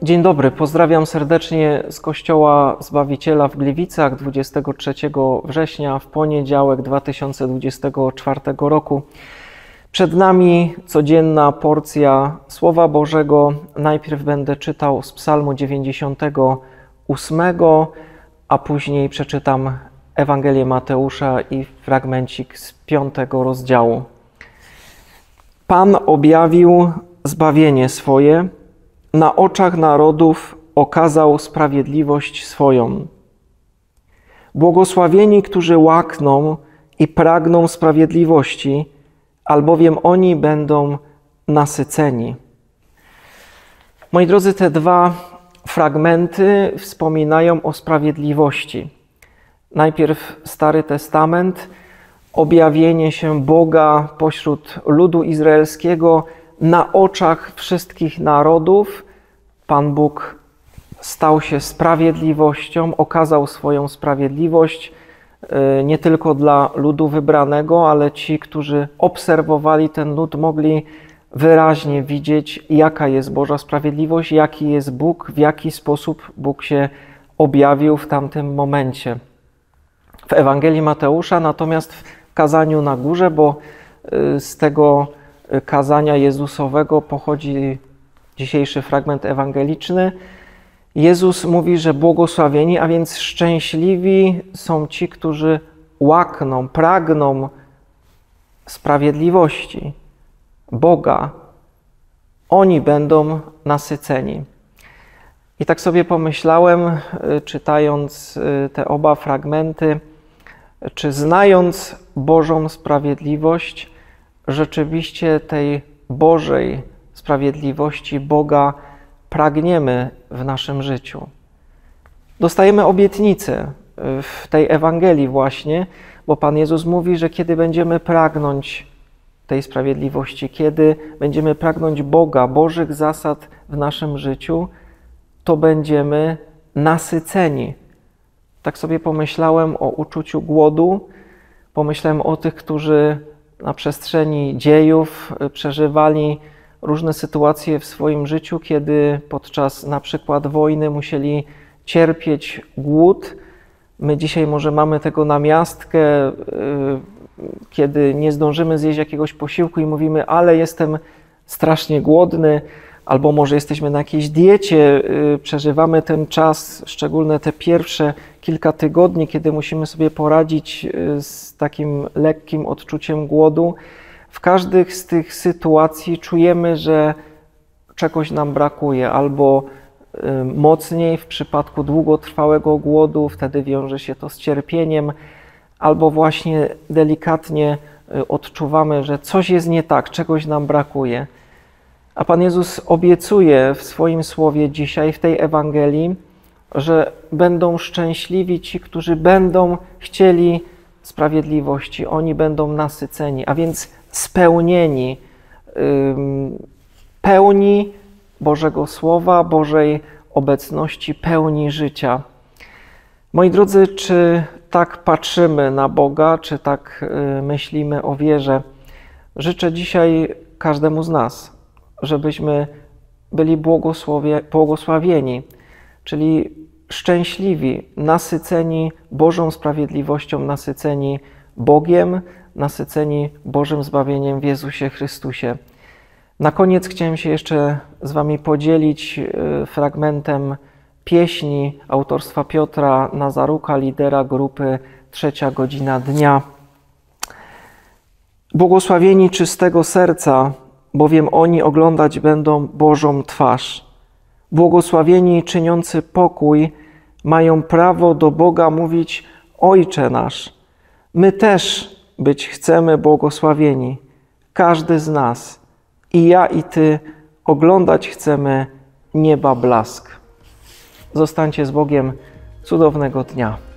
Dzień dobry, pozdrawiam serdecznie z Kościoła Zbawiciela w Gliwicach 23 września w poniedziałek 2024 roku. Przed nami codzienna porcja Słowa Bożego. Najpierw będę czytał z Psalmu 98, a później przeczytam Ewangelię Mateusza i fragmencik z 5 rozdziału. Pan objawił zbawienie swoje, na oczach narodów okazał sprawiedliwość swoją. Błogosławieni, którzy łakną i pragną sprawiedliwości, albowiem oni będą nasyceni. Moi drodzy, te dwa fragmenty wspominają o sprawiedliwości. Najpierw Stary Testament, objawienie się Boga pośród ludu izraelskiego na oczach wszystkich narodów. Pan Bóg stał się sprawiedliwością, okazał swoją sprawiedliwość nie tylko dla ludu wybranego, ale ci, którzy obserwowali ten lud, mogli wyraźnie widzieć, jaka jest Boża sprawiedliwość, jaki jest Bóg, w jaki sposób Bóg się objawił w tamtym momencie. W Ewangelii Mateusza natomiast w kazaniu na górze, bo z tego kazania Jezusowego pochodzi dzisiejszy fragment ewangeliczny, Jezus mówi, że błogosławieni, a więc szczęśliwi są ci, którzy łakną, pragną sprawiedliwości Boga. Oni będą nasyceni. I tak sobie pomyślałem, czytając te oba fragmenty, czy znając Bożą sprawiedliwość, rzeczywiście tej Bożej sprawiedliwości Boga pragniemy w naszym życiu. Dostajemy obietnicę w tej Ewangelii właśnie, bo Pan Jezus mówi, że kiedy będziemy pragnąć tej sprawiedliwości, kiedy będziemy pragnąć Boga, Bożych zasad w naszym życiu, to będziemy nasyceni. Tak sobie pomyślałem o uczuciu głodu, pomyślałem o tych, którzy na przestrzeni dziejów przeżywali różne sytuacje w swoim życiu, kiedy podczas na przykład wojny musieli cierpieć głód. My dzisiaj może mamy tego namiastkę, kiedy nie zdążymy zjeść jakiegoś posiłku i mówimy, ale jestem strasznie głodny, albo może jesteśmy na jakiejś diecie, przeżywamy ten czas, szczególnie te pierwsze kilka tygodni, kiedy musimy sobie poradzić z takim lekkim odczuciem głodu. W każdej z tych sytuacji czujemy, że czegoś nam brakuje, albo mocniej w przypadku długotrwałego głodu, wtedy wiąże się to z cierpieniem, albo właśnie delikatnie odczuwamy, że coś jest nie tak, czegoś nam brakuje. A Pan Jezus obiecuje w swoim słowie dzisiaj, w tej Ewangelii, że będą szczęśliwi ci, którzy będą chcieli sprawiedliwości. Oni będą nasyceni, a więc spełnieni, pełni Bożego Słowa, Bożej obecności, pełni życia. Moi drodzy, czy tak patrzymy na Boga, czy tak myślimy o wierze? Życzę dzisiaj każdemu z nas, żebyśmy byli błogosławieni, czyli szczęśliwi, nasyceni Bożą sprawiedliwością, nasyceni Bogiem, nasyceni Bożym zbawieniem w Jezusie Chrystusie. Na koniec chciałem się jeszcze z Wami podzielić fragmentem pieśni autorstwa Piotra Nazaruka, lidera grupy Trzecia Godzina Dnia. Błogosławieni czystego serca, bowiem oni oglądać będą Bożą twarz. Błogosławieni czyniący pokój, mają prawo do Boga mówić: Ojcze nasz. My też być chcemy błogosławieni, każdy z nas, i ja, i Ty, oglądać chcemy nieba blask. Zostańcie z Bogiem, cudownego dnia.